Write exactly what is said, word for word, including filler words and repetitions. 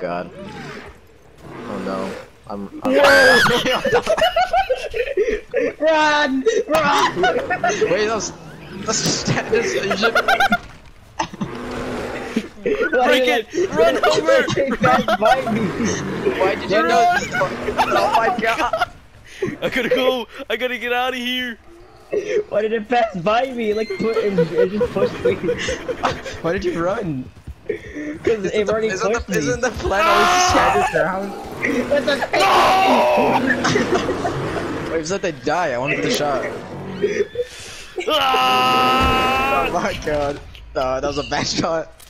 god. Oh no. I'm. I'm Run! Run! Wait, that's. That's standard. You should. Break it! Run over! Bite me! Why did you know? Oh my god! I gotta go! I gotta get out of here! Why did it pass by me? Like, put it, it just pushed me. Why did you run? Because it already Isn't pushed the, me. isn't the plan always to stand around? What the Wait, is that they die? I want to get the shot. Ah! Oh my god. No, that was a bad shot.